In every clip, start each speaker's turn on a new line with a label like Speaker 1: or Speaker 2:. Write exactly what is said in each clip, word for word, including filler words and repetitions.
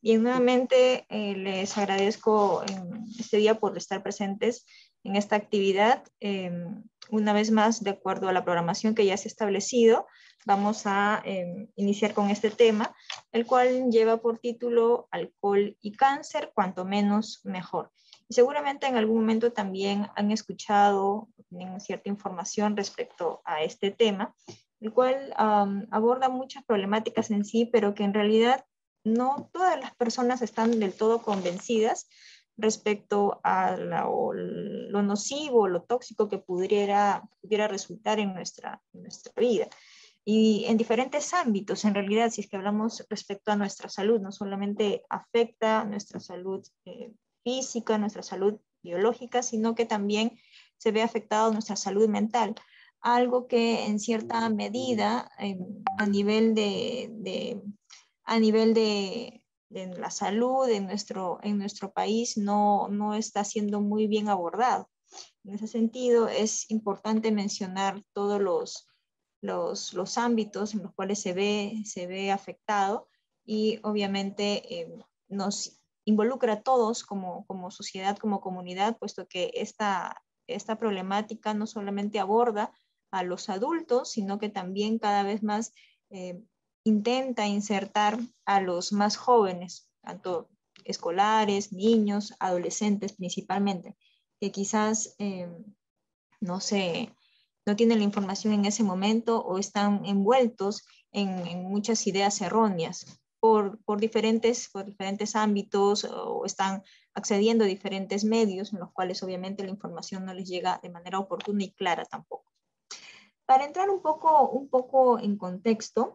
Speaker 1: Bien, nuevamente eh, les agradezco en este día por estar presentes en esta actividad. Eh, una vez más, de acuerdo a la programación que ya se ha establecido, vamos a eh, iniciar con este tema, el cual lleva por título Alcohol y cáncer, cuanto menos mejor. Y seguramente en algún momento también han escuchado, tienen cierta información respecto a este tema, el cual um, aborda muchas problemáticas en sí, pero que en realidad no todas las personas están del todo convencidas respecto a la, o lo nocivo, lo tóxico que pudiera, pudiera resultar en nuestra, en nuestra vida. Y en diferentes ámbitos, en realidad, si es que hablamos respecto a nuestra salud, no solamente afecta nuestra salud eh, física, nuestra salud biológica, sino que también se ve afectado nuestra salud mental. Algo que en cierta medida, eh, a nivel de, de a nivel de, de la salud en nuestro, en nuestro país no, no está siendo muy bien abordado. En ese sentido, es importante mencionar todos los, los, los ámbitos en los cuales se ve, se ve afectado y obviamente eh, nos involucra a todos como, como sociedad, como comunidad, puesto que esta, esta problemática no solamente aborda a los adultos, sino que también cada vez más eh, intenta insertar a los más jóvenes, tanto escolares, niños, adolescentes principalmente, que quizás eh, no sé, no tienen la información en ese momento o están envueltos en, en muchas ideas erróneas por, por, diferentes, por diferentes ámbitos o están accediendo a diferentes medios en los cuales obviamente la información no les llega de manera oportuna y clara tampoco. Para entrar un poco, un poco en contexto,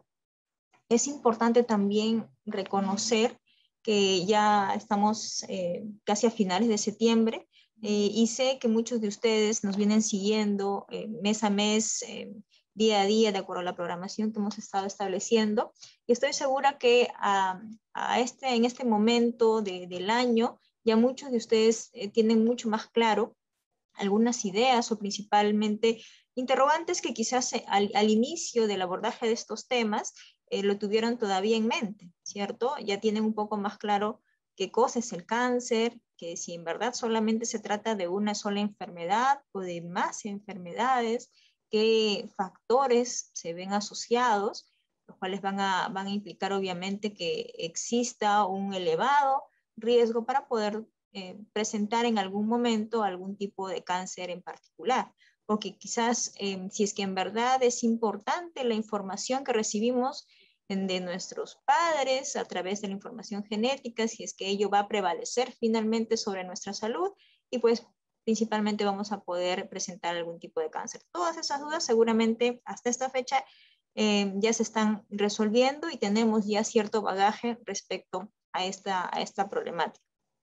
Speaker 1: es importante también reconocer que ya estamos eh, casi a finales de septiembre eh, y sé que muchos de ustedes nos vienen siguiendo eh, mes a mes, eh, día a día, de acuerdo a la programación que hemos estado estableciendo. Y estoy segura que a, a este, en este momento de, del año ya muchos de ustedes eh, tienen mucho más claro algunas ideas o principalmente interrogantes que quizás al, al inicio del abordaje de estos temas eh, lo tuvieron todavía en mente, ¿cierto? Ya tienen un poco más claro qué cosa es el cáncer, que si en verdad solamente se trata de una sola enfermedad o de más enfermedades, qué factores se ven asociados, los cuales van a, van a implicar obviamente que exista un elevado riesgo para poder eh, presentar en algún momento algún tipo de cáncer en particular. Porque quizás eh, si es que en verdad es importante la información que recibimos de nuestros padres a través de la información genética, si es que ello va a prevalecer finalmente sobre nuestra salud y pues principalmente vamos a poder presentar algún tipo de cáncer. Todas esas dudas seguramente hasta esta fecha eh, ya se están resolviendo y tenemos ya cierto bagaje respecto a esta, a esta problemática.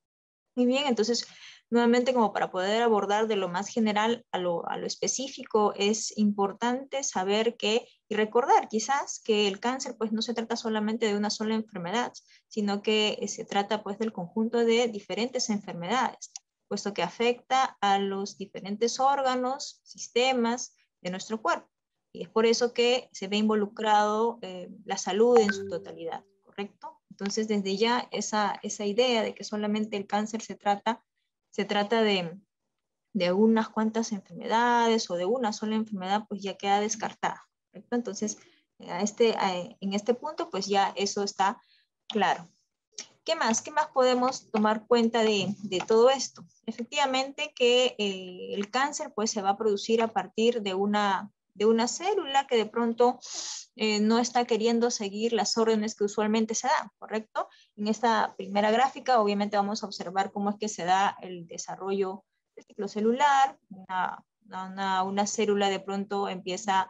Speaker 1: Muy bien, entonces, nuevamente, como para poder abordar de lo más general a lo, a lo específico, es importante saber que, y recordar quizás que el cáncer pues no se trata solamente de una sola enfermedad, sino que se trata pues del conjunto de diferentes enfermedades, puesto que afecta a los diferentes órganos, sistemas de nuestro cuerpo. Y es por eso que se ve involucrado eh, la salud en su totalidad. ¿Correcto? Entonces, desde ya esa, esa idea de que solamente el cáncer se trata, se trata de, de unas cuantas enfermedades o de una sola enfermedad, pues ya queda descartada. ¿Correcto? Entonces, a este, a, en este punto, pues ya eso está claro. ¿Qué más? ¿Qué más podemos tomar cuenta de, de todo esto? Efectivamente que eh, el cáncer pues se va a producir a partir de una, de una célula que de pronto eh, no está queriendo seguir las órdenes que usualmente se dan, ¿correcto? En esta primera gráfica obviamente vamos a observar cómo es que se da el desarrollo del ciclo celular. Una, una, una célula de pronto empieza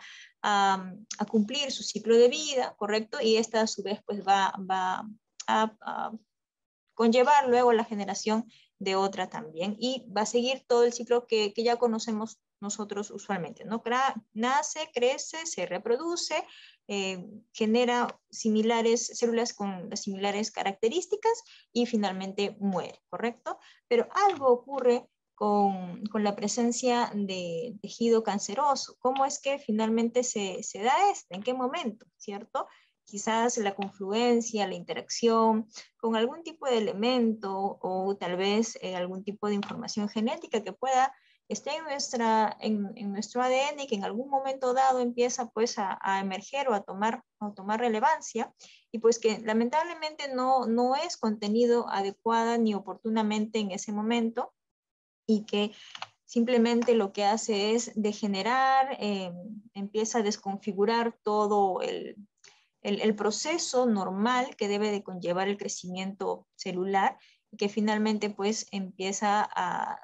Speaker 1: a, a cumplir su ciclo de vida, ¿correcto? Y esta a su vez pues va, va a, a conllevar luego la generación de otra también y va a seguir todo el ciclo que, que ya conocemos nosotros usualmente, ¿no? Nace, crece, se reproduce, eh, genera similares células con las similares características y finalmente muere, ¿correcto? Pero algo ocurre con, con la presencia de tejido canceroso. ¿Cómo es que finalmente se, se da esto? ¿En qué momento? ¿Cierto? quizás la confluencia, la interacción con algún tipo de elemento o tal vez eh, algún tipo de información genética que pueda estar en, nuestra, en, en nuestro A D N y que en algún momento dado empieza pues a, a emerger o a tomar, a tomar relevancia y pues que lamentablemente no, no es contenido adecuada ni oportunamente en ese momento y que simplemente lo que hace es degenerar, eh, empieza a desconfigurar todo el, el, el proceso normal que debe de conllevar el crecimiento celular y que finalmente pues empieza a,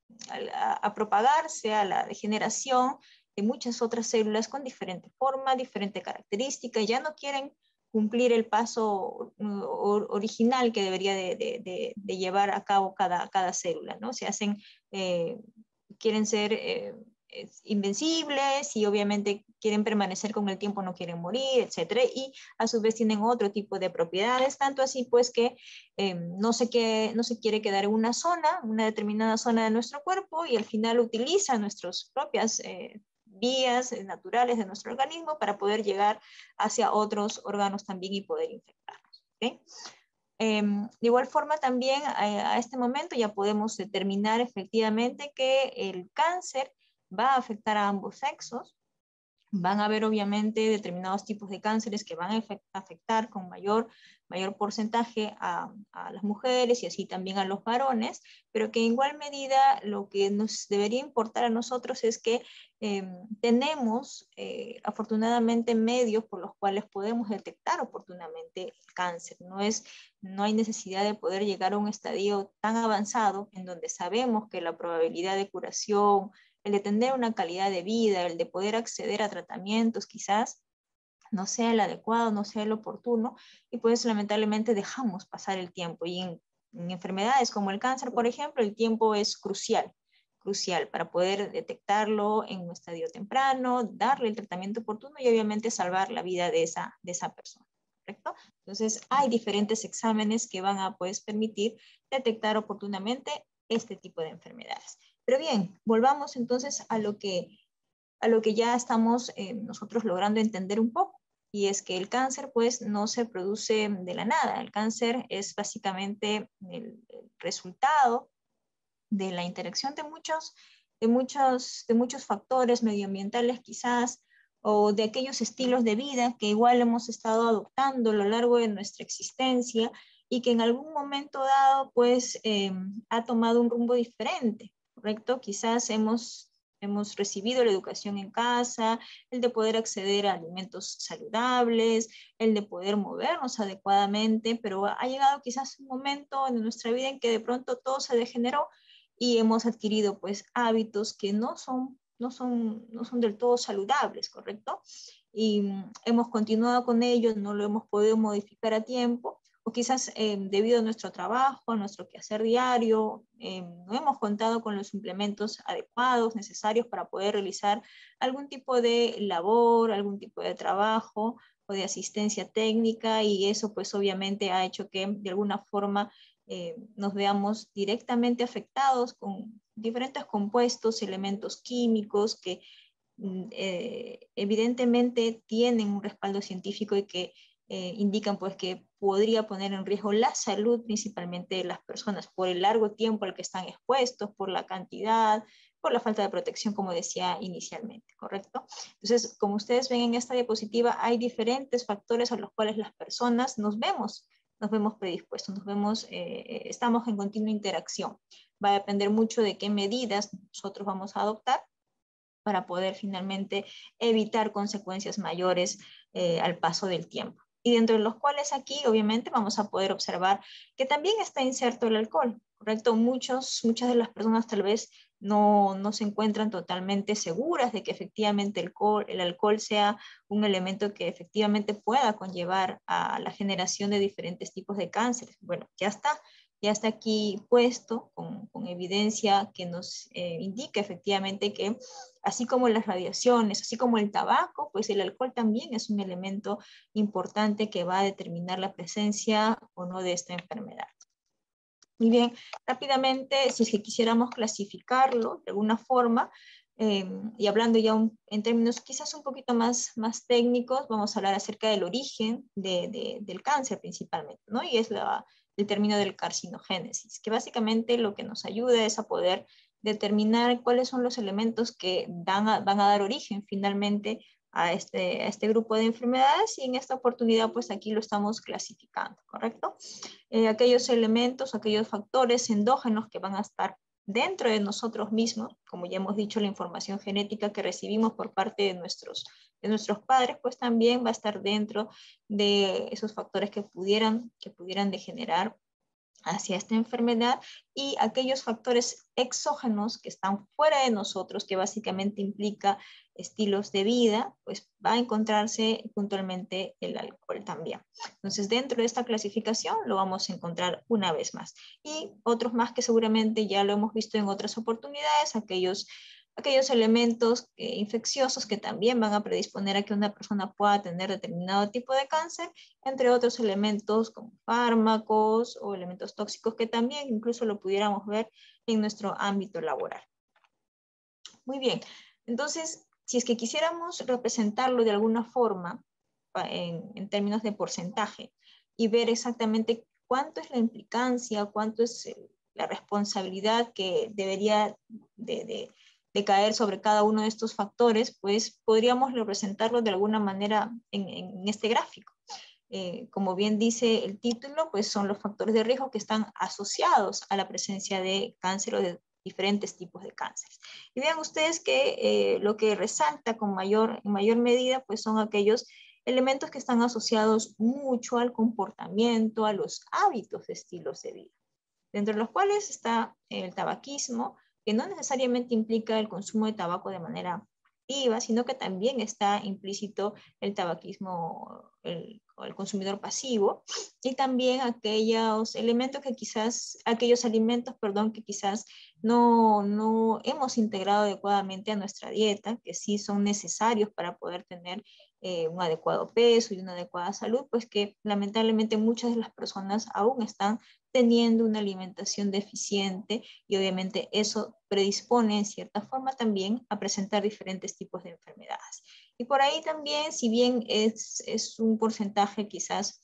Speaker 1: a, a propagarse a la degeneración de muchas otras células con diferente forma, diferente característica, ya no quieren cumplir el paso original que debería de, de, de, de llevar a cabo cada, cada célula, ¿no? Se hacen, eh, quieren ser eh, invencibles y obviamente quieren permanecer con el tiempo, no quieren morir, etcétera, y a su vez tienen otro tipo de propiedades, tanto así pues que eh, no, se que, no se quiere quedar en una zona, una determinada zona de nuestro cuerpo y al final utiliza nuestras propias eh, vías naturales de nuestro organismo para poder llegar hacia otros órganos también y poder infectarnos. ¿Okay? Eh, de igual forma también a, a este momento ya podemos determinar efectivamente que el cáncer va a afectar a ambos sexos. Van a haber obviamente determinados tipos de cánceres que van a afectar con mayor, mayor porcentaje a, a las mujeres y así también a los varones, pero que en igual medida lo que nos debería importar a nosotros es que eh, tenemos eh, afortunadamente medios por los cuales podemos detectar oportunamente el cáncer. No, es, no hay necesidad de poder llegar a un estadio tan avanzado en donde sabemos que la probabilidad de curación, el de tener una calidad de vida, el de poder acceder a tratamientos quizás no sea el adecuado, no sea el oportuno, y pues lamentablemente dejamos pasar el tiempo. Y en, en enfermedades como el cáncer, por ejemplo, el tiempo es crucial, crucial para poder detectarlo en un estadio temprano, darle el tratamiento oportuno y obviamente salvar la vida de esa, de esa persona. ¿Correcto? Entonces, hay diferentes exámenes que van a pues, permitir detectar oportunamente este tipo de enfermedades. Pero bien, volvamos entonces a lo que, a lo que ya estamos eh, nosotros logrando entender un poco, y es que el cáncer pues no se produce de la nada. El cáncer es básicamente el, el resultado de la interacción de muchos, de, muchos, de muchos factores medioambientales quizás, o de aquellos estilos de vida que igual hemos estado adoptando a lo largo de nuestra existencia y que en algún momento dado pues eh, ha tomado un rumbo diferente. ¿Correcto? Quizás hemos, hemos recibido la educación en casa, el de poder acceder a alimentos saludables, el de poder movernos adecuadamente, pero ha llegado quizás un momento en nuestra vida en que de pronto todo se degeneró y hemos adquirido pues hábitos que no son, no son, no son del todo saludables, ¿correcto? Y mm, hemos continuado con ello, no lo hemos podido modificar a tiempo, o quizás eh, debido a nuestro trabajo, a nuestro quehacer diario, eh, no hemos contado con los implementos adecuados, necesarios para poder realizar algún tipo de labor, algún tipo de trabajo o de asistencia técnica, y eso pues obviamente ha hecho que de alguna forma eh, nos veamos directamente afectados con diferentes compuestos, elementos químicos que eh, evidentemente tienen un respaldo científico y que eh, indican pues que podría poner en riesgo la salud principalmente de las personas por el largo tiempo al que están expuestos, por la cantidad, por la falta de protección, como decía inicialmente, ¿correcto? Entonces, como ustedes ven en esta diapositiva, hay diferentes factores a los cuales las personas nos vemos, nos vemos predispuestos, nos vemos, eh, estamos en continua interacción. Va a depender mucho de qué medidas nosotros vamos a adoptar para poder finalmente evitar consecuencias mayores eh, al paso del tiempo. Y dentro de los cuales aquí obviamente vamos a poder observar que también está inserto el alcohol, ¿correcto? Muchos, muchas de las personas tal vez no, no se encuentran totalmente seguras de que efectivamente el alcohol, el alcohol sea un elemento que efectivamente pueda conllevar a la generación de diferentes tipos de cánceres. Bueno, ya está, ya está aquí puesto con, con evidencia que nos eh, indica efectivamente que así como las radiaciones, así como el tabaco, pues el alcohol también es un elemento importante que va a determinar la presencia o no de esta enfermedad. Muy bien, rápidamente, si es que quisiéramos clasificarlo de alguna forma, Eh, y hablando ya un, en términos quizás un poquito más, más técnicos, vamos a hablar acerca del origen de, de, del cáncer principalmente, ¿no? Y es la, el término del carcinogénesis, que básicamente lo que nos ayuda es a poder determinar cuáles son los elementos que van a, van a dar origen finalmente a este, a este grupo de enfermedades, y en esta oportunidad pues aquí lo estamos clasificando, ¿correcto? Eh, aquellos elementos, aquellos factores endógenos que van a estar dentro de nosotros mismos, como ya hemos dicho, la información genética que recibimos por parte de nuestros, de nuestros padres, pues también va a estar dentro de esos factores que pudieran, que pudieran degenerar hacia esta enfermedad, y aquellos factores exógenos que están fuera de nosotros, que básicamente implica estilos de vida, pues va a encontrarse puntualmente el alcohol también. Entonces, dentro de esta clasificación lo vamos a encontrar una vez más. Y otros más que seguramente ya lo hemos visto en otras oportunidades, aquellos aquellos elementos eh, infecciosos que también van a predisponer a que una persona pueda tener determinado tipo de cáncer, entre otros elementos como fármacos o elementos tóxicos que también incluso lo pudiéramos ver en nuestro ámbito laboral. Muy bien, entonces, si es que quisiéramos representarlo de alguna forma en, en términos de porcentaje y ver exactamente cuánto es la implicancia, cuánto es la responsabilidad que debería de, de de caer sobre cada uno de estos factores, pues podríamos representarlo de alguna manera en, en este gráfico. Eh, como bien dice el título, pues son los factores de riesgo que están asociados a la presencia de cáncer o de diferentes tipos de cánceres. Y vean ustedes que eh, lo que resalta con mayor, en mayor medida, pues son aquellos elementos que están asociados mucho al comportamiento, a los hábitos de estilos de vida, dentro de los cuales está el tabaquismo, que no necesariamente implica el consumo de tabaco de manera activa, sino que también está implícito el tabaquismo, el, el consumidor pasivo, y también aquellos elementos que quizás, aquellos alimentos, perdón, que quizás no, no hemos integrado adecuadamente a nuestra dieta, que sí son necesarios para poder tener eh, un adecuado peso y una adecuada salud, pues que lamentablemente muchas de las personas aún están teniendo una alimentación deficiente, y obviamente eso predispone en cierta forma también a presentar diferentes tipos de enfermedades. Y por ahí también, si bien es, es un porcentaje quizás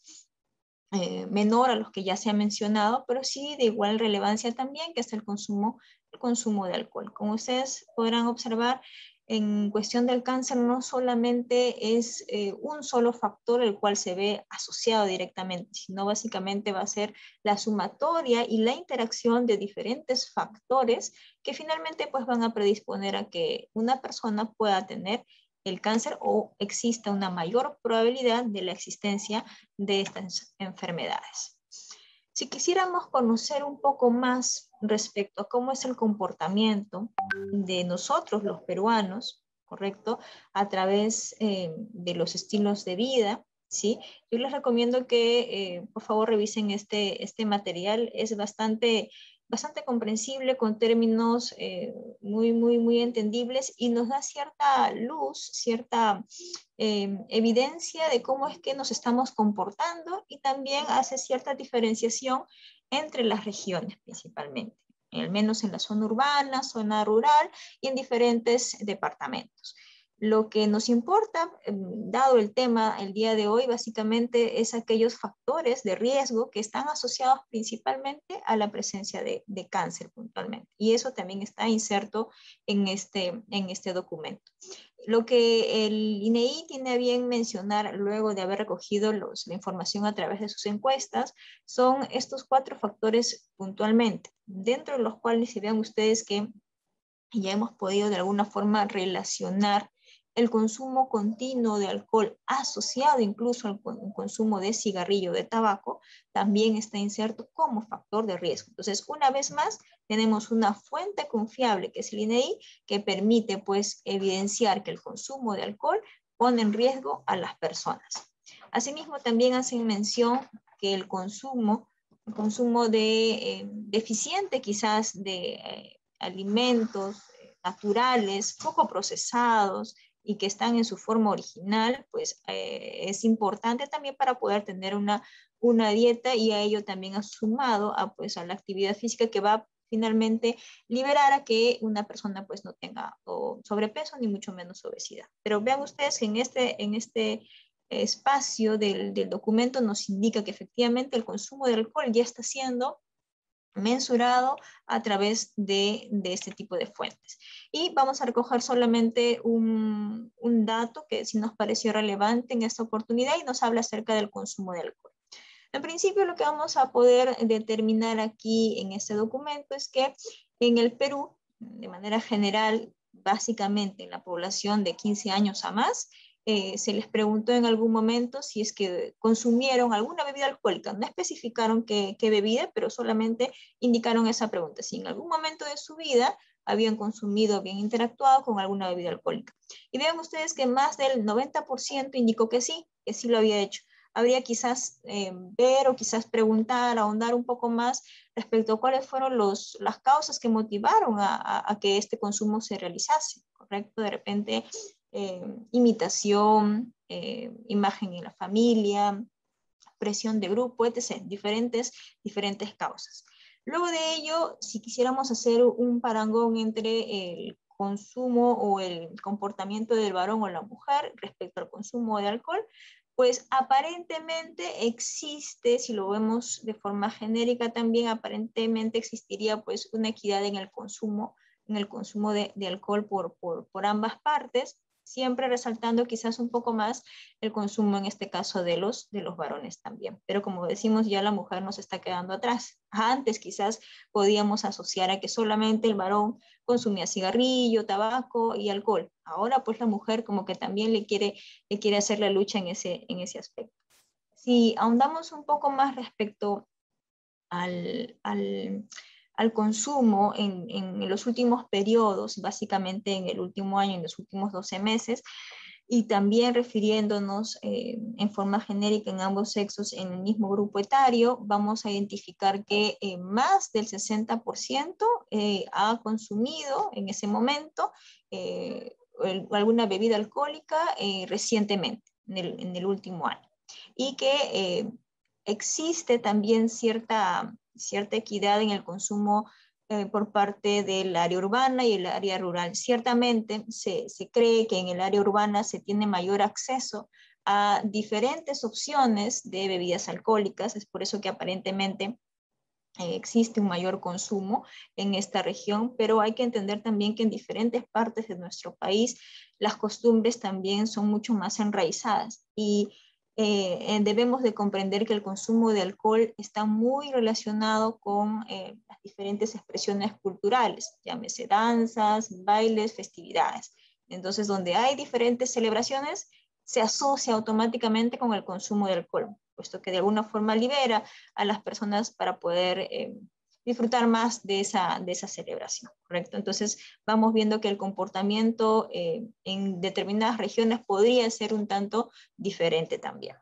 Speaker 1: eh, menor a los que ya se ha mencionado, pero sí de igual relevancia también, que es el consumo, el consumo de alcohol. Como ustedes podrán observar, en cuestión del cáncer no solamente es eh, un solo factor el cual se ve asociado directamente, sino básicamente va a ser la sumatoria y la interacción de diferentes factores que finalmente pues van a predisponer a que una persona pueda tener el cáncer o exista una mayor probabilidad de la existencia de estas enfermedades. Si quisiéramos conocer un poco más respecto a cómo es el comportamiento de nosotros los peruanos, ¿correcto? A través eh, de los estilos de vida, ¿sí? Yo les recomiendo que eh, por favor revisen este, este material, es bastante, bastante comprensible, con términos eh, muy, muy, muy entendibles, y nos da cierta luz, cierta eh, evidencia de cómo es que nos estamos comportando, y también hace cierta diferenciación entre las regiones principalmente, al menos en la zona urbana, zona rural y en diferentes departamentos. Lo que nos importa, dado el tema el día de hoy, básicamente es aquellos factores de riesgo que están asociados principalmente a la presencia de, de cáncer puntualmente. Y eso también está inserto en este, en este documento. Lo que el I N E I tiene a bien mencionar luego de haber recogido los, la información a través de sus encuestas son estos cuatro factores puntualmente, dentro de los cuales si vean ustedes que ya hemos podido de alguna forma relacionar el consumo continuo de alcohol asociado incluso al consumo de cigarrillo, de tabaco, también está inserto como factor de riesgo. Entonces, una vez más, tenemos una fuente confiable que es el I N E I, que permite pues evidenciar que el consumo de alcohol pone en riesgo a las personas. Asimismo, también hacen mención que el consumo, el consumo de eh, deficiente quizás de eh, alimentos naturales, poco procesados, y que están en su forma original, pues eh, es importante también para poder tener una, una dieta, y a ello también ha sumado a, pues, a la actividad física, que va finalmente liberar a que una persona pues no tenga o sobrepeso ni mucho menos obesidad. Pero vean ustedes que en este, en este espacio del, del documento nos indica que efectivamente el consumo de alcohol ya está siendo mensurado a través de, de este tipo de fuentes. Y vamos a recoger solamente un, un dato que sí nos pareció relevante en esta oportunidad y nos habla acerca del consumo de alcohol. En principio, lo que vamos a poder determinar aquí en este documento es que en el Perú, de manera general, básicamente en la población de quince años a más, eh, se les preguntó en algún momento si es que consumieron alguna bebida alcohólica. No especificaron qué, qué bebida, pero solamente indicaron esa pregunta. Si en algún momento de su vida habían consumido, habían interactuado con alguna bebida alcohólica. Y vean ustedes que más del noventa por ciento indicó que sí, que sí lo había hecho. Habría quizás eh, ver o quizás preguntar, ahondar un poco más respecto a cuáles fueron los, las causas que motivaron a, a, a que este consumo se realizase, ¿correcto? De repente, eh, imitación, eh, imagen en la familia, presión de grupo, etcétera. Diferentes, diferentes causas. Luego de ello, si quisiéramos hacer un parangón entre el consumo o el comportamiento del varón o la mujer respecto al consumo de alcohol, pues aparentemente existe, si lo vemos de forma genérica también, aparentemente existiría pues una equidad en el consumo, en el consumo de, de alcohol por, por, por ambas partes, siempre resaltando quizás un poco más el consumo en este caso de los, de los varones también. Pero como decimos, ya la mujer nos está quedando atrás. Antes quizás podíamos asociar a que solamente el varón consumía cigarrillo, tabaco y alcohol. Ahora pues la mujer como que también le quiere, le quiere hacer la lucha en ese, en ese aspecto. Si ahondamos un poco más respecto al, al, al consumo en, en los últimos periodos, básicamente en el último año, en los últimos doce meses, y también refiriéndonos eh, en forma genérica en ambos sexos en el mismo grupo etario, vamos a identificar que eh, más del sesenta por ciento eh, ha consumido en ese momento eh, el, alguna bebida alcohólica eh, recientemente, en el, en el último año. Y que eh, existe también cierta, cierta equidad en el consumo eh, por parte del área urbana y el área rural. Ciertamente se, se cree que en el área urbana se tiene mayor acceso a diferentes opciones de bebidas alcohólicas, es por eso que aparentemente eh, existe un mayor consumo en esta región, pero hay que entender también que en diferentes partes de nuestro país las costumbres también son mucho más enraizadas y eh, debemos de comprender que el consumo de alcohol está muy relacionado con eh, las diferentes expresiones culturales, llámese danzas, bailes, festividades. Entonces, donde hay diferentes celebraciones, se asocia automáticamente con el consumo de alcohol, puesto que de alguna forma libera a las personas para poder eh, disfrutar más de esa, de esa celebración, ¿correcto? Entonces vamos viendo que el comportamiento eh, en determinadas regiones podría ser un tanto diferente también.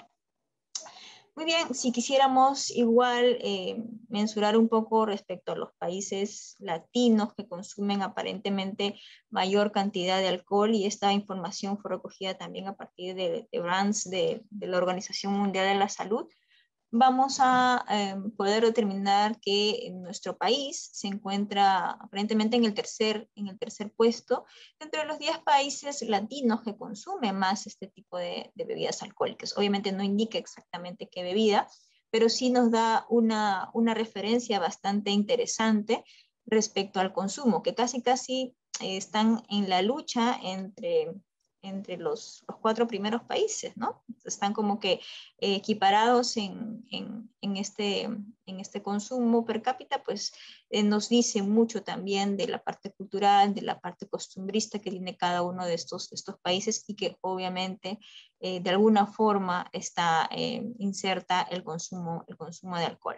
Speaker 1: Muy bien, si quisiéramos igual eh, mensurar un poco respecto a los países latinos que consumen aparentemente mayor cantidad de alcohol, y esta información fue recogida también a partir de, de brands de, de la Organización Mundial de la Salud, vamos a eh, poder determinar que en nuestro país se encuentra aparentemente en el tercer, en el tercer puesto dentro de los diez países latinos que consumen más este tipo de, de bebidas alcohólicas. Obviamente no indica exactamente qué bebida, pero sí nos da una, una referencia bastante interesante respecto al consumo, que casi casi eh, están en la lucha entre entre los, los cuatro primeros países, ¿no? Están como que eh, equiparados en, en, en, este, en este consumo per cápita, pues eh, nos dice mucho también de la parte cultural, de la parte costumbrista que tiene cada uno de estos, de estos países y que obviamente eh, de alguna forma está eh, inserta el consumo, el consumo de alcohol.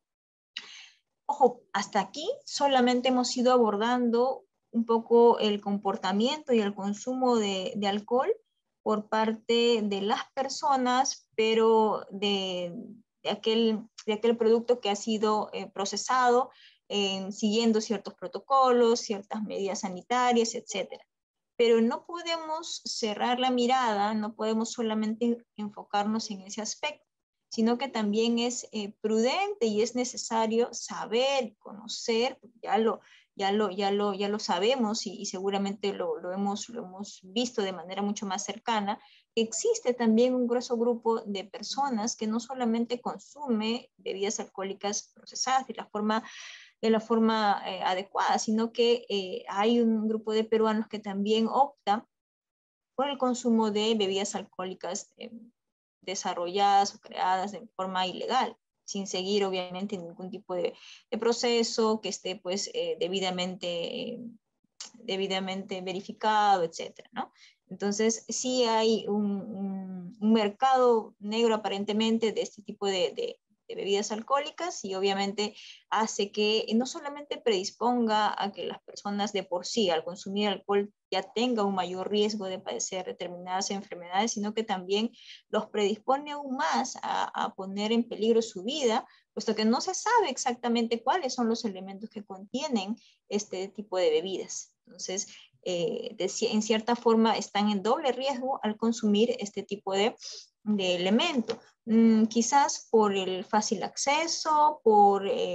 Speaker 1: Ojo, hasta aquí solamente hemos ido abordando un poco el comportamiento y el consumo de, de alcohol por parte de las personas, pero de, de, aquel, de aquel producto que ha sido eh, procesado eh, siguiendo ciertos protocolos, ciertas medidas sanitarias, etcétera. Pero no podemos cerrar la mirada, no podemos solamente enfocarnos en ese aspecto. sino que también es eh, prudente y es necesario saber, conocer, ya lo, ya lo, ya lo, ya lo sabemos y, y seguramente lo, lo, hemos, lo hemos visto de manera mucho más cercana, que existe también un grueso grupo de personas que no solamente consume bebidas alcohólicas procesadas de la forma de la forma eh, adecuada, sino que eh, hay un grupo de peruanos que también opta por el consumo de bebidas alcohólicas eh, desarrolladas o creadas de forma ilegal, sin seguir obviamente ningún tipo de, de proceso que esté pues eh, debidamente, eh, debidamente verificado, etcétera, ¿no? Entonces sí hay un, un, un mercado negro aparentemente de este tipo de, de, de bebidas alcohólicas y obviamente hace que no solamente predisponga a que las personas de por sí al consumir alcohol ya tengan un mayor riesgo de padecer determinadas enfermedades, sino que también los predispone aún más a, a poner en peligro su vida, puesto que no se sabe exactamente cuáles son los elementos que contienen este tipo de bebidas. Entonces, eh, de, en cierta forma están en doble riesgo al consumir este tipo de, de elemento. Mm, quizás por el fácil acceso, por eh,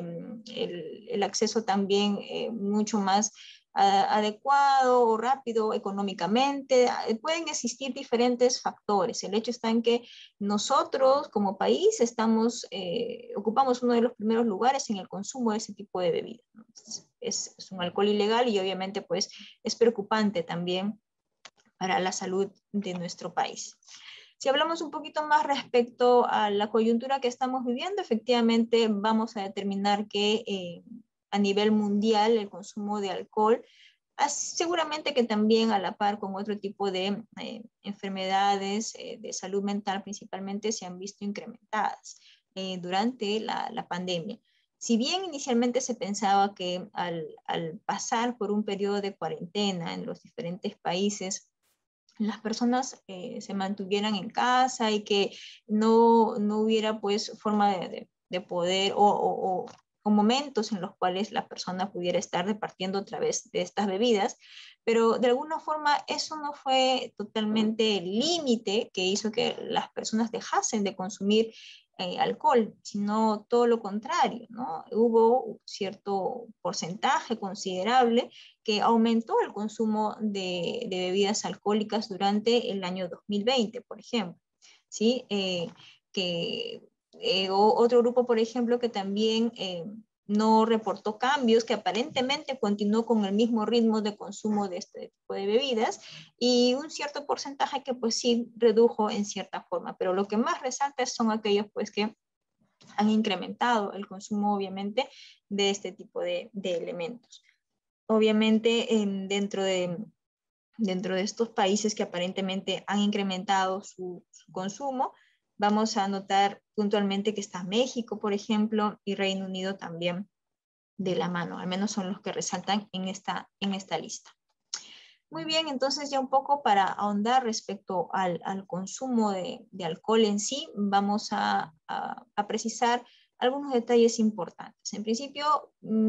Speaker 1: el, el, acceso también eh, mucho más uh, adecuado o rápido económicamente. Pueden existir diferentes factores. El hecho está en que nosotros como país estamos, eh, ocupamos uno de los primeros lugares en el consumo de ese tipo de bebidas, ¿no? Es, es un alcohol ilegal y obviamente pues es preocupante también para la salud de nuestro país. Si hablamos un poquito más respecto a la coyuntura que estamos viviendo, efectivamente vamos a determinar que eh, a nivel mundial el consumo de alcohol, seguramente que también a la par con otro tipo de eh, enfermedades eh, de salud mental principalmente se han visto incrementadas eh, durante la, la pandemia. Si bien inicialmente se pensaba que al, al pasar por un periodo de cuarentena en los diferentes países, las personas eh, se mantuvieran en casa y que no, no hubiera pues forma de, de, de poder o, o, o, o momentos en los cuales la persona pudiera estar repartiendo a través de estas bebidas, pero de alguna forma eso no fue totalmente el límite que hizo que las personas dejasen de consumir eh, alcohol, sino todo lo contrario, ¿no? Hubo cierto porcentaje considerable que aumentó el consumo de, de bebidas alcohólicas durante el año dos mil veinte, por ejemplo, ¿sí? Eh, que eh, otro grupo, por ejemplo, que también eh, no reportó cambios, que aparentemente continuó con el mismo ritmo de consumo de este tipo de bebidas, y un cierto porcentaje que pues sí redujo en cierta forma, pero lo que más resalta son aquellos pues que han incrementado el consumo obviamente de este tipo de, de elementos. Obviamente eh, dentro de dentro de estos países que aparentemente han incrementado su, su consumo, vamos a notar puntualmente que está México, por ejemplo, y Reino Unido también de la mano, al menos son los que resaltan en esta, en esta lista. Muy bien, entonces ya un poco para ahondar respecto al, al consumo de, de alcohol en sí, vamos a, a, a precisar algunos detalles importantes. En principio,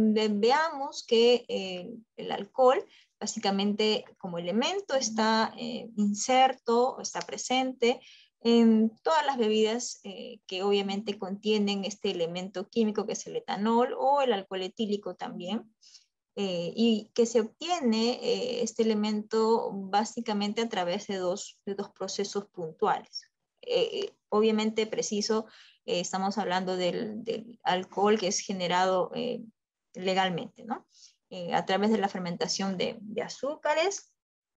Speaker 1: veamos que eh, el alcohol, básicamente como elemento, está eh, inserto, está presente en todas las bebidas eh, que obviamente contienen este elemento químico que es el etanol o el alcohol etílico también. Eh, y que se obtiene eh, este elemento básicamente a través de dos, de dos procesos puntuales. Eh, obviamente preciso, eh, estamos hablando del, del, alcohol que es generado eh, legalmente, ¿no? Eh, a través de la fermentación de, de azúcares,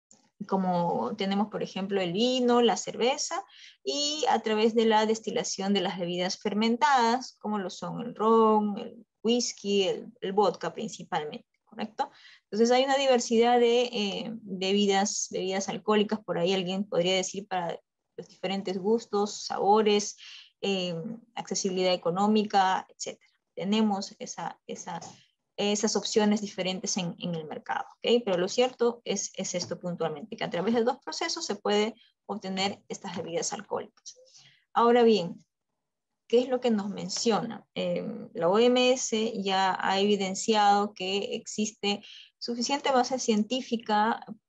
Speaker 1: como tenemos por ejemplo el vino, la cerveza, y a través de la destilación de las bebidas fermentadas, como lo son el ron, el whisky, el, el vodka principalmente. ¿Correcto? Entonces hay una diversidad de eh, bebidas, bebidas alcohólicas, por ahí alguien podría decir para los diferentes gustos, sabores, eh, accesibilidad económica, etcétera. Tenemos esa, esa, esas opciones diferentes en, en el mercado, ¿ok? Pero lo cierto es, es esto puntualmente, que a través de dos procesos se puede obtener estas bebidas alcohólicas. Ahora bien, ¿qué es lo que nos menciona? Eh, la O M S ya ha evidenciado que existe suficiente base científica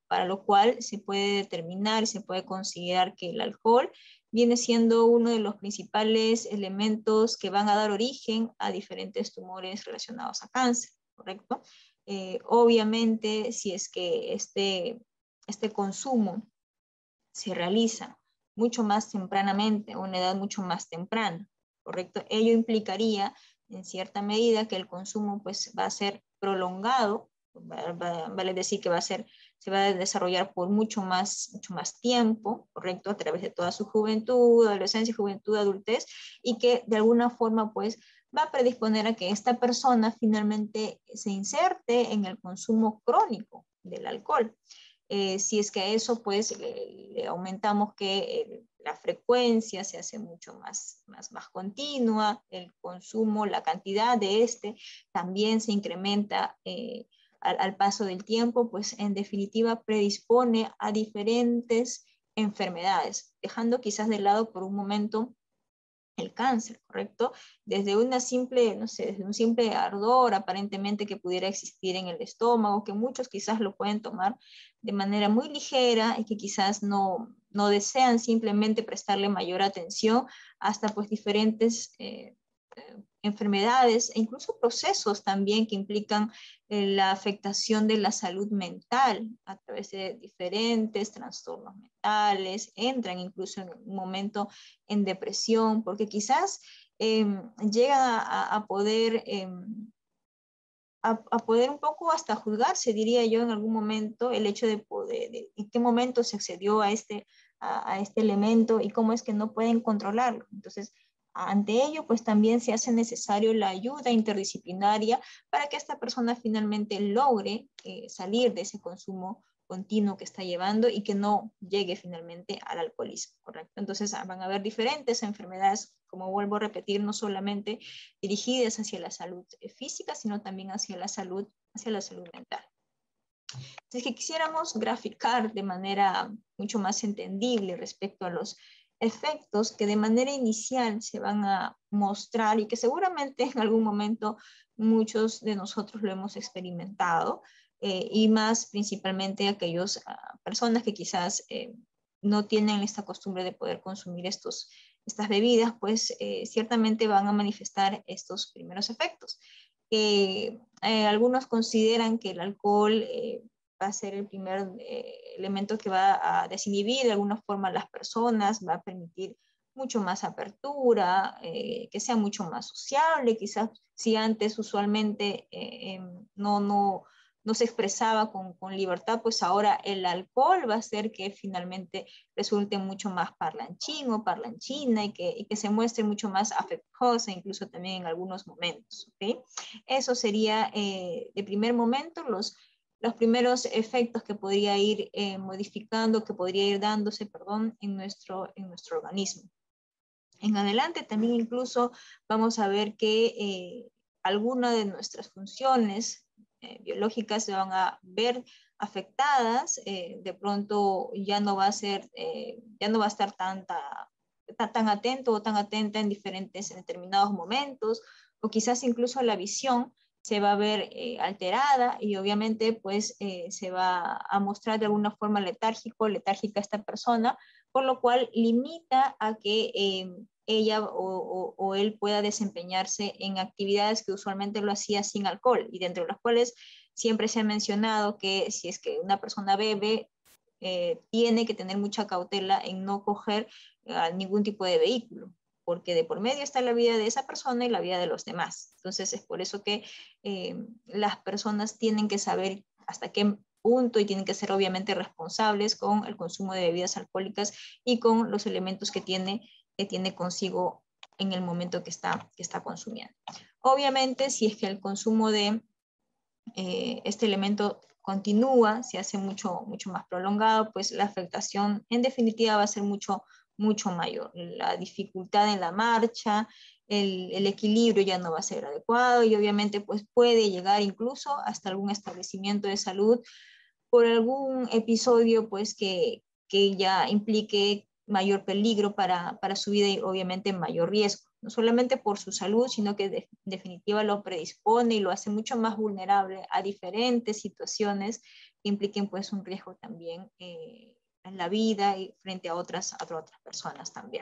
Speaker 1: para lo cual se puede determinar, se puede considerar que el alcohol viene siendo uno de los principales elementos que van a dar origen a diferentes tumores relacionados a cáncer, ¿correcto? Eh, obviamente, si es que este, este consumo se realiza mucho más tempranamente, a una edad mucho más temprana, ¿correcto? Ello implicaría, en cierta medida, que el consumo pues, va a ser prolongado, va, va, vale decir que va a ser, se va a desarrollar por mucho más, mucho más tiempo, ¿correcto? A través de toda su juventud, adolescencia, juventud, adultez, y que de alguna forma, pues, va a predisponer a que esta persona finalmente se inserte en el consumo crónico del alcohol. Eh, si es que a eso pues le, le aumentamos que el, la frecuencia se hace mucho más, más, más continua, el consumo, la cantidad de este también se incrementa eh, al, al paso del tiempo, pues en definitiva predispone a diferentes enfermedades, dejando quizás de lado por un momento el cáncer, ¿correcto? Desde una simple, no sé, desde un simple ardor aparentemente que pudiera existir en el estómago, que muchos quizás lo pueden tomar de manera muy ligera y que quizás no, no desean simplemente prestarle mayor atención, hasta pues diferentes eh, eh, enfermedades e incluso procesos también que implican eh, la afectación de la salud mental a través de diferentes trastornos mentales, entran incluso en un momento en depresión, porque quizás eh, llega a, a poder... Eh, A, a, poder un poco hasta juzgarse, diría yo, en algún momento, el hecho de poder, de, en qué momento se accedió a este, a, a este elemento y cómo es que no pueden controlarlo. Entonces, ante ello, pues también se hace necesario la ayuda interdisciplinaria para que esta persona finalmente logre eh, salir de ese consumo continuo que está llevando y que no llegue finalmente al alcoholismo, ¿correcto? Entonces van a haber diferentes enfermedades, como vuelvo a repetir, no solamente dirigidas hacia la salud física, sino también hacia la salud, hacia la salud mental. Entonces, que quisiéramos graficar de manera mucho más entendible respecto a los efectos que de manera inicial se van a mostrar y que seguramente en algún momento muchos de nosotros lo hemos experimentado, eh, y más principalmente aquellas uh, personas que quizás eh, no tienen esta costumbre de poder consumir estos, estas bebidas, pues eh, ciertamente van a manifestar estos primeros efectos. Eh, eh, algunos consideran que el alcohol eh, va a ser el primer eh, elemento que va a desinhibir de alguna forma a las personas, va a permitir mucho más apertura, eh, que sea mucho más sociable, quizás si antes usualmente eh, eh, no, no, no se expresaba con, con libertad, pues ahora el alcohol va a hacer que finalmente resulte mucho más parlanchín o parlanchina y que, y que se muestre mucho más afectuosa, incluso también en algunos momentos. ¿Okay? Eso sería eh, de primer momento los los primeros efectos que podría ir eh, modificando, que podría ir dándose, perdón, en nuestro, en nuestro organismo. En adelante también incluso vamos a ver que eh, algunas de nuestras funciones eh, biológicas se van a ver afectadas, eh, de pronto ya no va a ser, eh, ya no va a estar tanta, tan, tan atento o tan atenta en diferentes, en determinados momentos, o quizás incluso la visión se va a ver eh, alterada y obviamente pues eh, se va a mostrar de alguna forma letárgico, letárgica esta persona, por lo cual limita a que eh, ella o, o, o él pueda desempeñarse en actividades que usualmente lo hacía sin alcohol y dentro de las cuales siempre se ha mencionado que si es que una persona bebe, eh, tiene que tener mucha cautela en no coger eh, ningún tipo de vehículo, porque de por medio está la vida de esa persona y la vida de los demás. Entonces es por eso que eh, las personas tienen que saber hasta qué punto y tienen que ser obviamente responsables con el consumo de bebidas alcohólicas y con los elementos que tiene, que tiene consigo en el momento que está, que está consumiendo. Obviamente, si es que el consumo de eh, este elemento continúa, se hace mucho, mucho más prolongado, pues la afectación en definitiva va a ser mucho, mucho mayor. La dificultad en la marcha, el, el equilibrio ya no va a ser adecuado y obviamente pues puede llegar incluso hasta algún establecimiento de salud por algún episodio pues que, que ya implique mayor peligro para, para su vida y obviamente mayor riesgo, no solamente por su salud, sino que de, en definitiva lo predispone y lo hace mucho más vulnerable a diferentes situaciones que impliquen pues un riesgo también eh, en la vida y frente a otras, a otras personas también.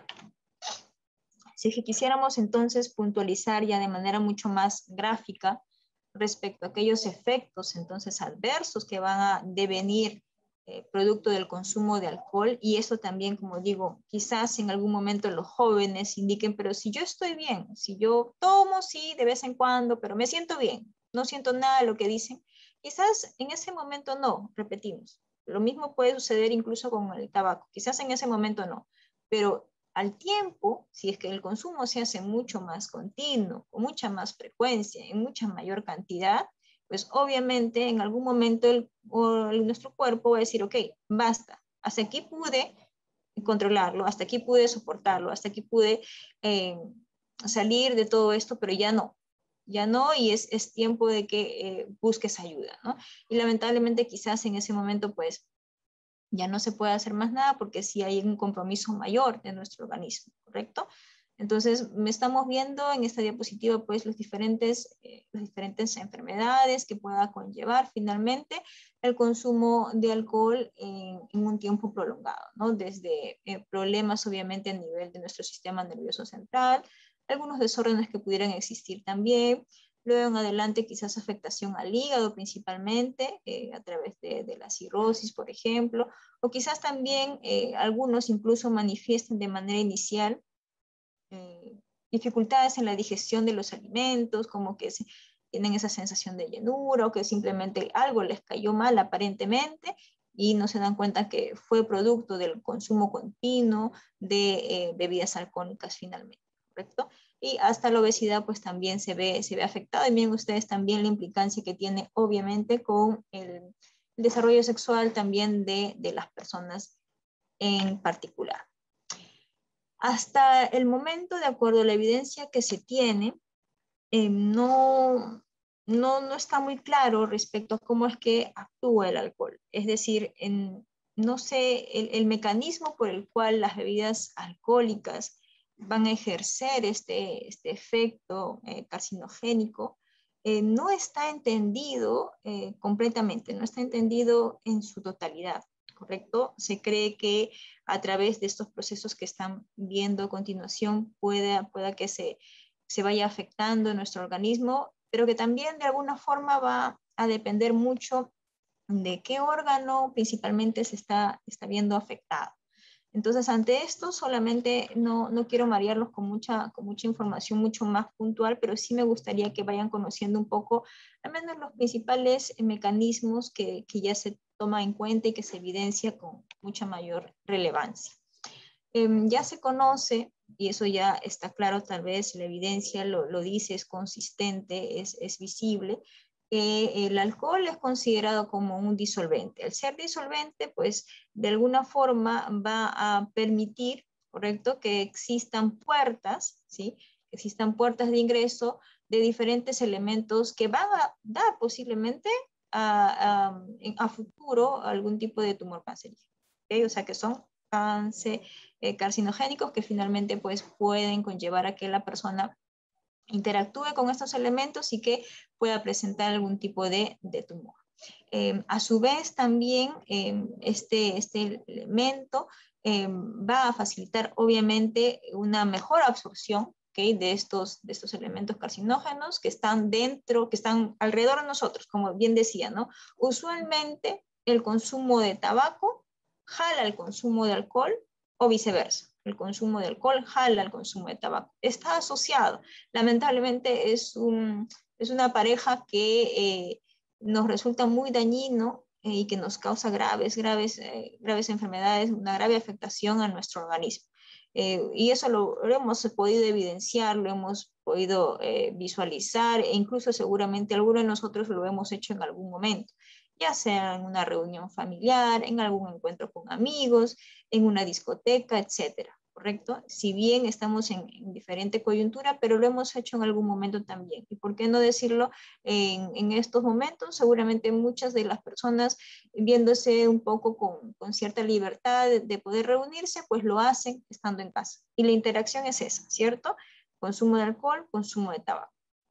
Speaker 1: Si es que quisiéramos entonces puntualizar ya de manera mucho más gráfica respecto a aquellos efectos entonces adversos que van a devenir eh, producto del consumo de alcohol, y eso también, como digo, quizás en algún momento los jóvenes indiquen, pero si yo estoy bien, si yo tomo, sí, de vez en cuando, pero me siento bien, no siento nada de lo que dicen, quizás en ese momento no, repetimos. Lo mismo puede suceder incluso con el tabaco, quizás en ese momento no, pero al tiempo, si es que el consumo se hace mucho más continuo, con mucha más frecuencia, en mucha mayor cantidad, pues obviamente en algún momento el, el, nuestro cuerpo va a decir, ok, basta, hasta aquí pude controlarlo, hasta aquí pude soportarlo, hasta aquí pude eh, salir de todo esto, pero ya no, ya no, y es, es tiempo de que eh, busques ayuda, ¿no? Y lamentablemente quizás en ese momento, pues, ya no se puede hacer más nada porque sí hay un compromiso mayor de nuestro organismo, ¿correcto? Entonces, estamos viendo en esta diapositiva pues los diferentes, eh, las diferentes enfermedades que pueda conllevar finalmente el consumo de alcohol en, en un tiempo prolongado, ¿no? Desde eh, problemas obviamente a nivel de nuestro sistema nervioso central, algunos desórdenes que pudieran existir también, luego en adelante quizás afectación al hígado principalmente, eh, a través de, de la cirrosis, por ejemplo, o quizás también eh, algunos incluso manifiesten de manera inicial eh, dificultades en la digestión de los alimentos, como que se, tienen esa sensación de llenura o que simplemente algo les cayó mal aparentemente y no se dan cuenta que fue producto del consumo continuo de eh, bebidas alcohólicas finalmente, ¿correcto? Y hasta la obesidad pues también se ve, se ve afectada, y miren ustedes también la implicancia que tiene obviamente con el, el desarrollo sexual también de, de las personas en particular. Hasta el momento, de acuerdo a la evidencia que se tiene, eh, no, no, no está muy claro respecto a cómo es que actúa el alcohol. Es decir, en, no sé, el, el mecanismo por el cual las bebidas alcohólicas van a ejercer este, este efecto eh, carcinogénico, eh, no está entendido eh, completamente, no está entendido en su totalidad, ¿correcto? Se cree que a través de estos procesos que están viendo a continuación pueda, pueda que se, se vaya afectando nuestro organismo, pero que también de alguna forma va a depender mucho de qué órgano principalmente se está, está viendo afectado. Entonces, ante esto, solamente no, no quiero marearlos con mucha, con mucha información mucho más puntual, pero sí me gustaría que vayan conociendo un poco, al menos los principales mecanismos que, que ya se toma en cuenta y que se evidencia con mucha mayor relevancia. Eh, ya se conoce, y eso ya está claro, tal vez la evidencia lo, lo dice, es consistente, es, es visible, que el alcohol es considerado como un disolvente. Al ser disolvente, pues de alguna forma va a permitir, ¿correcto?, que existan puertas, ¿sí?, que existan puertas de ingreso de diferentes elementos que van a dar posiblemente a, a, a futuro algún tipo de tumor cancerígeno. ¿Okay? O sea que son cáncer, eh, carcinogénicos que finalmente pues pueden conllevar a que la persona interactúe con estos elementos y que pueda presentar algún tipo de, de tumor. Eh, a su vez también eh, este, este elemento eh, va a facilitar obviamente una mejor absorción, ¿okay?, de, estos, de estos elementos carcinógenos que están dentro, que están alrededor de nosotros, como bien decía, ¿no? Usualmente el consumo de tabaco jala el consumo de alcohol o viceversa. El consumo de alcohol jala el consumo de tabaco. Está asociado. Lamentablemente es, un, es una pareja que eh, nos resulta muy dañino eh, y que nos causa graves, graves, eh, graves enfermedades, una grave afectación a nuestro organismo. Eh, y eso lo, lo hemos podido evidenciar, lo hemos podido eh, visualizar e incluso seguramente algunos de nosotros lo hemos hecho en algún momento, ya sea en una reunión familiar, en algún encuentro con amigos, en una discoteca, etcétera, ¿correcto? Si bien estamos en, en diferente coyuntura, pero lo hemos hecho en algún momento también. ¿Y por qué no decirlo en, en estos momentos? Seguramente muchas de las personas, viéndose un poco con, con cierta libertad de, de poder reunirse, pues lo hacen estando en casa. Y la interacción es esa, ¿cierto? Consumo de alcohol, consumo de tabaco.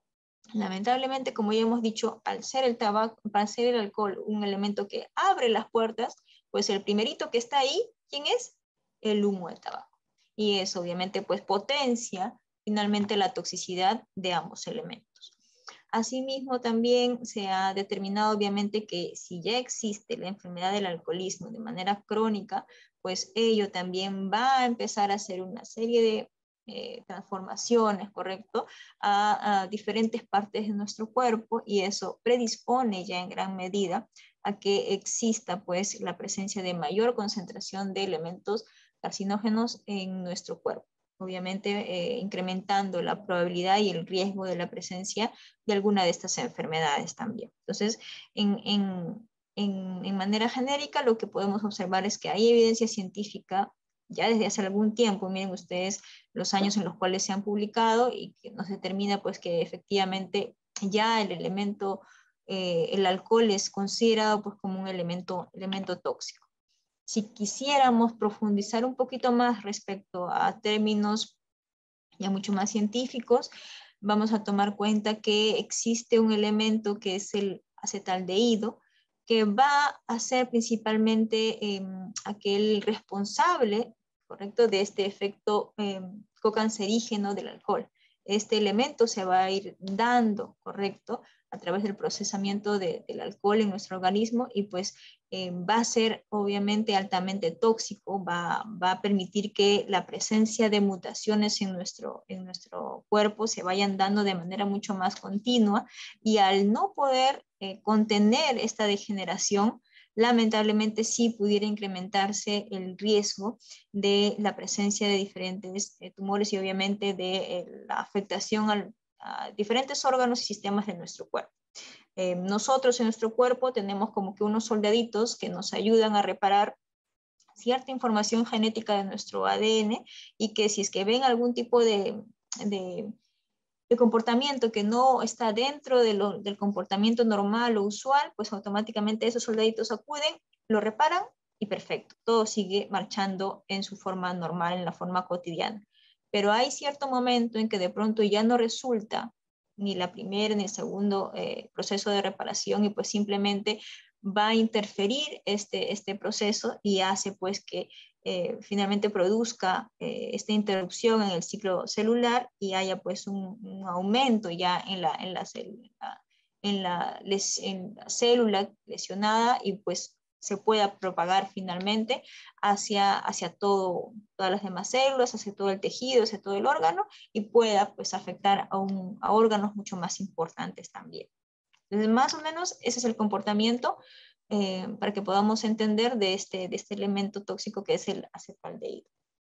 Speaker 1: Lamentablemente, como ya hemos dicho, al ser el tabaco, para ser el alcohol un elemento que abre las puertas, pues el primerito que está ahí, ¿quién es? El humo del tabaco. Y eso obviamente pues potencia finalmente la toxicidad de ambos elementos. Asimismo, también se ha determinado obviamente que si ya existe la enfermedad del alcoholismo de manera crónica, pues ello también va a empezar a hacer una serie de eh, transformaciones, ¿correcto?, a, a diferentes partes de nuestro cuerpo, y eso predispone ya en gran medida a que exista pues la presencia de mayor concentración de elementos carcinógenos en nuestro cuerpo, obviamente eh, incrementando la probabilidad y el riesgo de la presencia de alguna de estas enfermedades también. Entonces, en, en, en, en manera genérica, lo que podemos observar es que hay evidencia científica ya desde hace algún tiempo, miren ustedes los años en los cuales se han publicado, y que nos determina pues que efectivamente ya el elemento, eh, el alcohol es considerado pues como un elemento, elemento tóxico. Si quisiéramos profundizar un poquito más respecto a términos ya mucho más científicos, vamos a tomar cuenta que existe un elemento que es el acetaldehído, que va a ser principalmente eh, aquel responsable, ¿correcto?, de este efecto eh, cocancerígeno del alcohol. Este elemento se va a ir dando, ¿correcto?, a través del procesamiento de, del alcohol en nuestro organismo, y pues eh, va a ser obviamente altamente tóxico, va, va a permitir que la presencia de mutaciones en nuestro, en nuestro cuerpo se vayan dando de manera mucho más continua, y al no poder eh, contener esta degeneración, lamentablemente sí pudiera incrementarse el riesgo de la presencia de diferentes eh, tumores, y obviamente de eh, la afectación al, a diferentes órganos y sistemas de nuestro cuerpo. Eh, nosotros en nuestro cuerpo tenemos como que unos soldaditos que nos ayudan a reparar cierta información genética de nuestro A D N, y que si es que ven algún tipo de, de, de comportamiento que no está dentro de lo, del comportamiento normal o usual, pues automáticamente esos soldaditos acuden, lo reparan y perfecto, todo sigue marchando en su forma normal, en la forma cotidiana. Pero hay cierto momento en que de pronto ya no resulta ni la primera ni el segundo eh, proceso de reparación, y pues simplemente va a interferir este, este proceso, y hace pues que eh, finalmente produzca eh, esta interrupción en el ciclo celular, y haya pues un, un aumento ya en la, en, la célula, en, la les, en la célula lesionada, y pues se pueda propagar finalmente hacia, hacia todo, todas las demás células, hacia todo el tejido, hacia todo el órgano, y pueda pues afectar a, un, a órganos mucho más importantes también. Entonces, más o menos ese es el comportamiento eh, para que podamos entender de este, de este elemento tóxico que es el acetaldehído.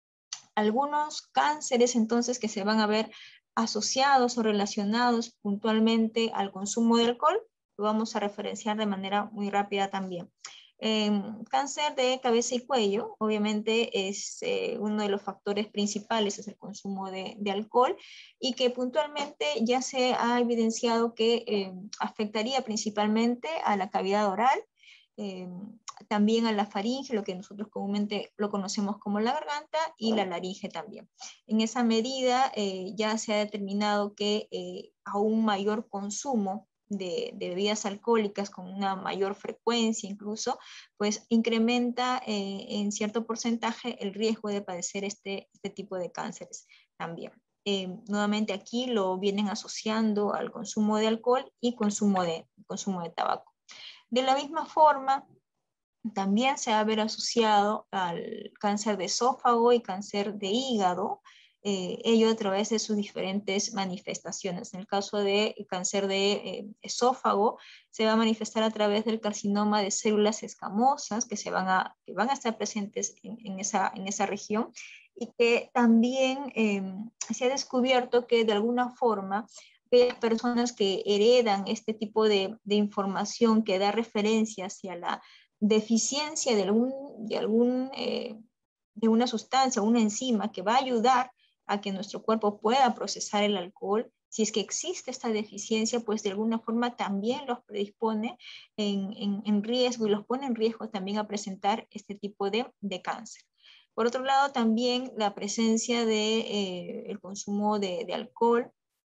Speaker 1: Algunos cánceres entonces que se van a ver asociados o relacionados puntualmente al consumo de alcohol, lo vamos a referenciar de manera muy rápida también. Eh, cáncer de cabeza y cuello, obviamente es eh, uno de los factores principales, es el consumo de, de alcohol, y que puntualmente ya se ha evidenciado que eh, afectaría principalmente a la cavidad oral, eh, también a la faringe, lo que nosotros comúnmente lo conocemos como la garganta, y la laringe también. En esa medida eh, ya se ha determinado que eh, a un mayor consumo de, de bebidas alcohólicas con una mayor frecuencia incluso, pues incrementa eh, en cierto porcentaje el riesgo de padecer este, este tipo de cánceres también. Eh, nuevamente aquí lo vienen asociando al consumo de alcohol y consumo de, consumo de tabaco. De la misma forma, también se va a ver asociado al cáncer de esófago y cáncer de hígado, eh, ello a través de sus diferentes manifestaciones. En el caso de cáncer de eh, esófago, se va a manifestar a través del carcinoma de células escamosas que, se van, a, que van a estar presentes en, en, esa, en esa región, y que también eh, se ha descubierto que de alguna forma aquellas personas que heredan este tipo de, de información que da referencia hacia la deficiencia de, algún, de, algún, eh, de una sustancia, una enzima que va a ayudar a que nuestro cuerpo pueda procesar el alcohol, si es que existe esta deficiencia, pues de alguna forma también los predispone en, en, en riesgo, y los pone en riesgo también a presentar este tipo de, de cáncer. Por otro lado, también la presencia del de, eh, consumo de, de alcohol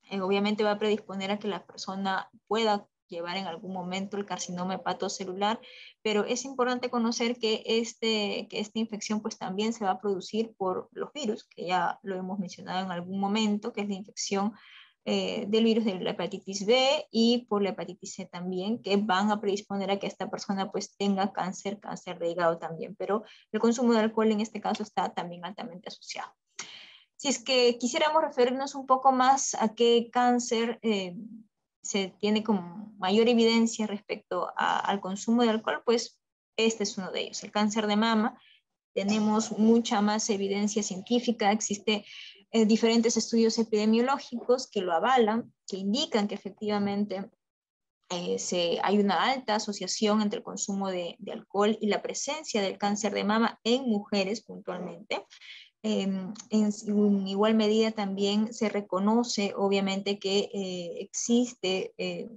Speaker 1: eh, obviamente va a predisponer a que la persona pueda llevar en algún momento el carcinoma hepatocelular, pero es importante conocer que, este, que esta infección pues también se va a producir por los virus, que ya lo hemos mencionado en algún momento, que es la infección eh, del virus de la hepatitis B y por la hepatitis C también, que van a predisponer a que esta persona pues tenga cáncer, cáncer de hígado también, pero el consumo de alcohol en este caso está también altamente asociado. Si es que quisiéramos referirnos un poco más a qué cáncer eh, se tiene como mayor evidencia respecto a, al consumo de alcohol, pues este es uno de ellos, el cáncer de mama. Tenemos mucha más evidencia científica, existe eh, diferentes estudios epidemiológicos que lo avalan, que indican que efectivamente eh, se, hay una alta asociación entre el consumo de, de alcohol y la presencia del cáncer de mama en mujeres puntualmente. Eh, en, en igual medida también se reconoce obviamente que eh, existe eh,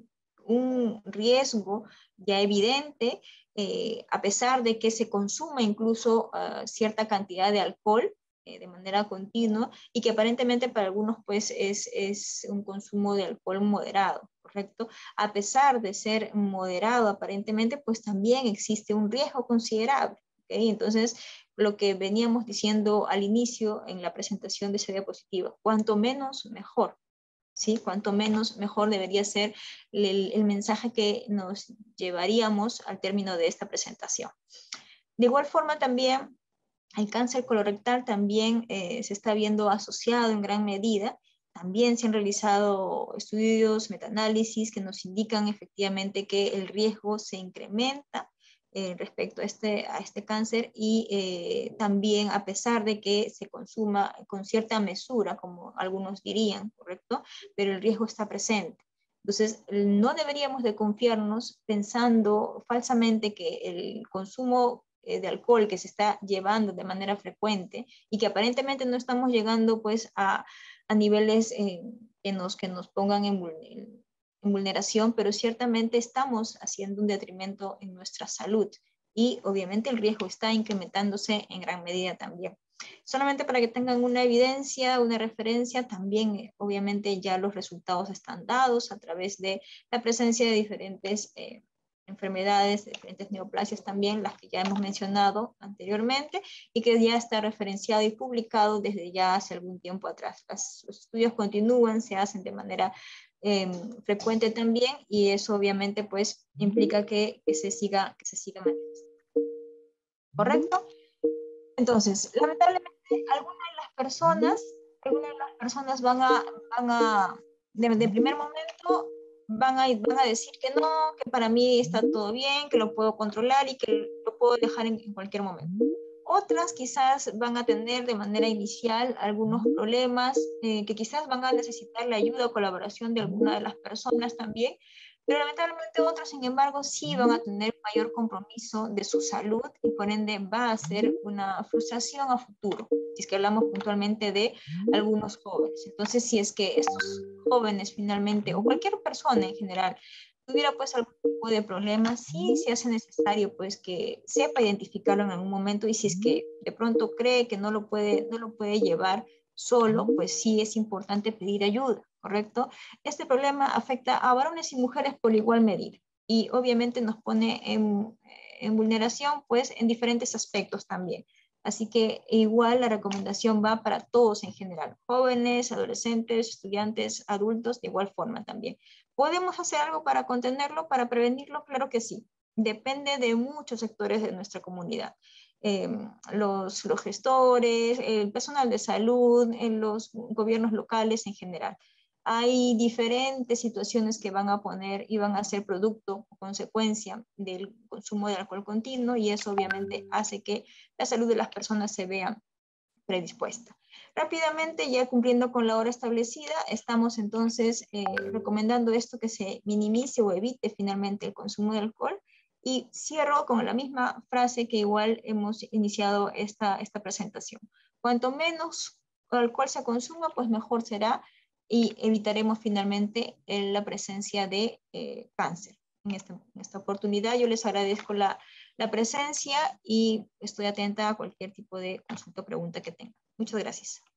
Speaker 1: un riesgo ya evidente eh, a pesar de que se consuma incluso uh, cierta cantidad de alcohol eh, de manera continua y que aparentemente para algunos pues es, es un consumo de alcohol moderado, ¿correcto? A pesar de ser moderado aparentemente pues también existe un riesgo considerable. ¿Okay? Entonces, lo que veníamos diciendo al inicio en la presentación de esa diapositiva, cuanto menos, mejor. ¿Sí? Cuanto menos, mejor debería ser el, el mensaje que nos llevaríamos al término de esta presentación. De igual forma también, el cáncer colorectal también eh, se está viendo asociado en gran medida. También se han realizado estudios, metaanálisis que nos indican efectivamente que el riesgo se incrementa Eh, respecto a este, a este cáncer y eh, también a pesar de que se consuma con cierta mesura, como algunos dirían, ¿correcto? Pero el riesgo está presente. Entonces, no deberíamos de confiarnos pensando falsamente que el consumo eh, de alcohol que se está llevando de manera frecuente y que aparentemente no estamos llegando pues a, a niveles eh, que, nos, que nos pongan en, en vulneración, pero ciertamente estamos haciendo un detrimento en nuestra salud y obviamente el riesgo está incrementándose en gran medida también. Solamente para que tengan una evidencia, una referencia, también eh, obviamente ya los resultados están dados a través de la presencia de diferentes eh, enfermedades, diferentes neoplasias también, las que ya hemos mencionado anteriormente y que ya está referenciado y publicado desde ya hace algún tiempo atrás. Los estudios continúan, se hacen de manera Eh, frecuente también y eso obviamente pues implica que, que se siga que se siga manifestando. ¿Correcto? Entonces, lamentablemente algunas de las personas, algunas de las personas van a, van a de, de primer momento van a, van a decir que no, que para mí está todo bien, que lo puedo controlar y que lo puedo dejar en, en cualquier momento. Otras quizás van a tener de manera inicial algunos problemas eh, que quizás van a necesitar la ayuda o colaboración de alguna de las personas también, pero lamentablemente otros, sin embargo, sí van a tener mayor compromiso de su salud y por ende va a ser una frustración a futuro, si es que hablamos puntualmente de algunos jóvenes. Entonces, si es que estos jóvenes finalmente, o cualquier persona en general, tuviera pues algún tipo de problema, sí se hace necesario pues que sepa identificarlo en algún momento y si es que de pronto cree que no lo puede, no lo puede llevar solo, pues sí es importante pedir ayuda, ¿correcto? Este problema afecta a varones y mujeres por igual medida y obviamente nos pone en, en vulneración pues en diferentes aspectos también. Así que igual la recomendación va para todos en general, jóvenes, adolescentes, estudiantes, adultos, de igual forma también. ¿Podemos hacer algo para contenerlo, para prevenirlo? Claro que sí. Depende de muchos sectores de nuestra comunidad. Eh, los, los gestores, el personal de salud, en los gobiernos locales en general. Hay diferentes situaciones que van a poner y van a ser producto o consecuencia del consumo de alcohol continuo y eso obviamente hace que la salud de las personas se vea predispuesta. Rápidamente, ya cumpliendo con la hora establecida, estamos entonces eh, recomendando esto que se minimice o evite finalmente el consumo de alcohol. Y cierro con la misma frase que igual hemos iniciado esta, esta presentación. Cuanto menos alcohol se consuma, pues mejor será y evitaremos finalmente eh, la presencia de eh, cáncer. En esta, en esta oportunidad yo les agradezco la, la presencia y estoy atenta a cualquier tipo de consulta o pregunta que tengan. Muchas gracias.